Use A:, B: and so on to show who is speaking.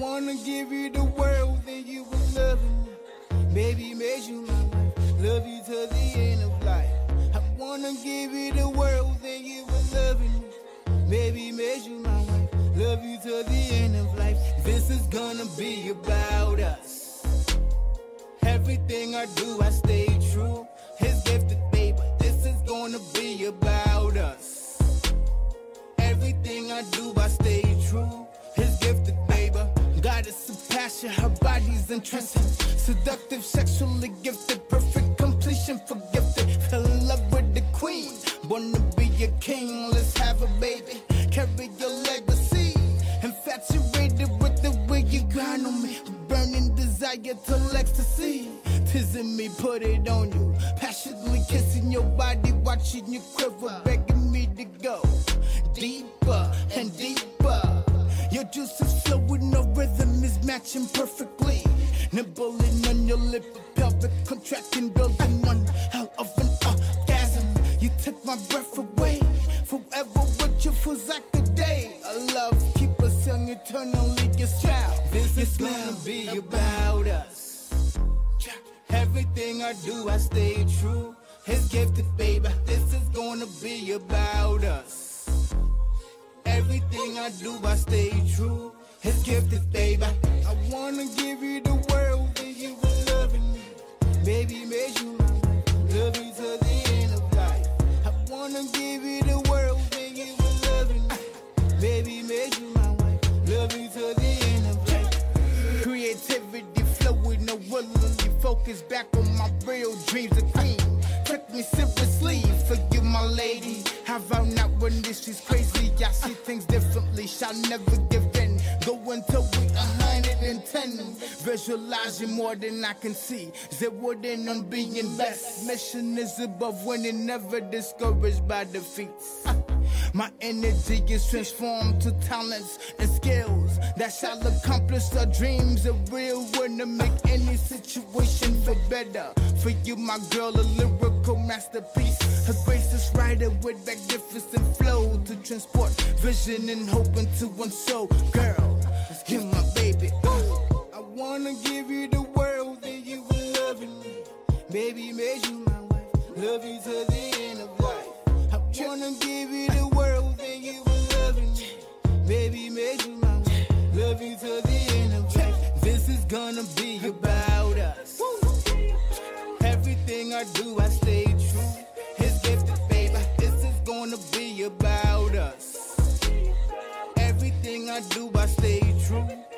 A: wanna give you the world, then you will love me. Baby, made you my wife, love you till the end of life. I wanna give you the world, then you will love me. Baby, made you my wife, love you till the end of life. This is gonna be about us. Everything I do, I stay true. His gifted baby, this is gonna be about us. Everything I do, I stay true. His gifted baby, goddess of passion, her body's entrancing. Seductive, sexually gifted, perfect completion for gifted. Fell in love with the queen, born to be a king. Let's have a baby, carry your legacy. Infatuated with the way you grind on me, burning desire till ecstasy. Teasing me, put it on you. Passionately kissing your body, watching you quiver, begging me to go deeper and deeper. Your juices flowing, no rhythm is matching perfectly. Nibbling on your lip, pelvic contracting, building one hell of an orgasm. You took my breath away, forever with you feels like a day. A love keep us young, eternally your child. This is gonna be about us. Everything I do, I stay true. His gifted baby, this is gonna be about us. Everything I do, I stay true. His gifted baby, I wanna give you the world, then you will love me. Baby, made you my wife, love you till the end of life. I wanna give you the world, then you will love me. Baby, made you my wife, love you till the end of life. Creativity flowing, no willingly focus back on my real dreams of queen. Took me seriously for you, my lady. Have I not when this is crazy? I see things differently, shall never give in. Go until we 110. Visualizing more than I can see. Zeroing on being best. Mission is above winning, never discouraged by defeats. My energy is transformed to talents and skills that shall accomplish our dreams. A real one to make any situation for better. For you, my girl, a lyrical masterpiece. Her grace is writer with magnificent flow to transport vision and hope into one soul. Girl, you're my baby. I wanna give you the world, then you will love me. Baby, made you my wife, love you till the end of life. I wanna give you the world, then you will love me. Baby, made you my wife, love you till the end of life. This is gonna be about us. Everything I do, I stay true. His gifted baby, this is gonna be about us. Everything I do, I stay true.